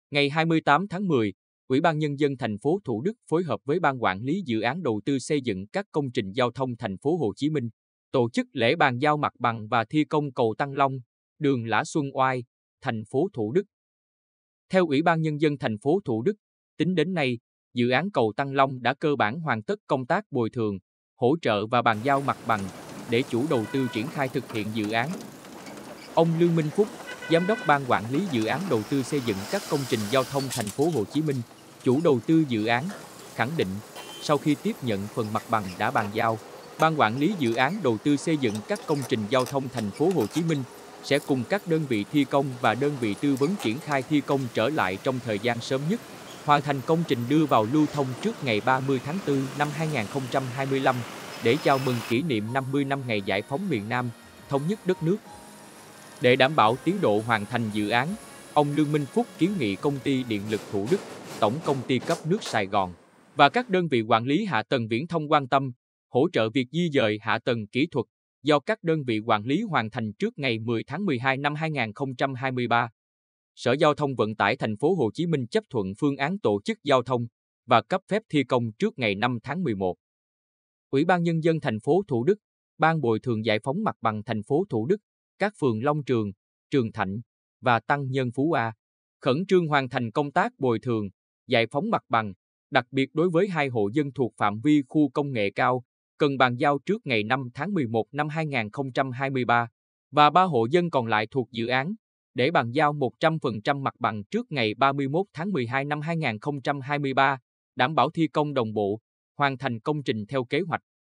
Ngày 28 tháng 10, Ủy ban Nhân dân thành phố Thủ Đức phối hợp với Ban Quản lý Dự án Đầu tư xây dựng các công trình giao thông thành phố Hồ Chí Minh tổ chức lễ bàn giao mặt bằng và thi công cầu Tăng Long, đường Lã Xuân Oai, thành phố Thủ Đức. Theo Ủy ban Nhân dân thành phố Thủ Đức, tính đến nay, dự án cầu Tăng Long đã cơ bản hoàn tất công tác bồi thường, hỗ trợ và bàn giao mặt bằng để chủ đầu tư triển khai thực hiện dự án. Ông Lương Minh Phúc, Giám đốc Ban Quản lý Dự án Đầu tư xây dựng các công trình giao thông thành phố Hồ Chí Minh, chủ đầu tư dự án, khẳng định sau khi tiếp nhận phần mặt bằng đã bàn giao, Ban Quản lý Dự án Đầu tư xây dựng các công trình giao thông thành phố Hồ Chí Minh sẽ cùng các đơn vị thi công và đơn vị tư vấn triển khai thi công trở lại trong thời gian sớm nhất, hoàn thành công trình đưa vào lưu thông trước ngày 30 tháng 4 năm 2025 để chào mừng kỷ niệm 50 năm ngày giải phóng miền Nam, thống nhất đất nước. Để đảm bảo tiến độ hoàn thành dự án, ông Lương Minh Phúc kiến nghị Công ty Điện lực Thủ Đức, Tổng Công ty Cấp nước Sài Gòn và các đơn vị quản lý hạ tầng viễn thông quan tâm, hỗ trợ việc di dời hạ tầng kỹ thuật do các đơn vị quản lý hoàn thành trước ngày 10 tháng 12 năm 2023. Sở Giao thông Vận tải thành phố Hồ Chí Minh chấp thuận phương án tổ chức giao thông và cấp phép thi công trước ngày 5 tháng 11. Ủy ban Nhân dân thành phố Thủ Đức, Ban bồi thường giải phóng mặt bằng thành phố Thủ Đức, các phường Long Trường, Trường Thạnh và Tăng Nhân Phú A, khẩn trương hoàn thành công tác bồi thường, giải phóng mặt bằng, đặc biệt đối với 2 hộ dân thuộc phạm vi khu công nghệ cao, cần bàn giao trước ngày 5 tháng 11 năm 2023, và 3 hộ dân còn lại thuộc dự án, để bàn giao 100% mặt bằng trước ngày 31 tháng 12 năm 2023, đảm bảo thi công đồng bộ, hoàn thành công trình theo kế hoạch.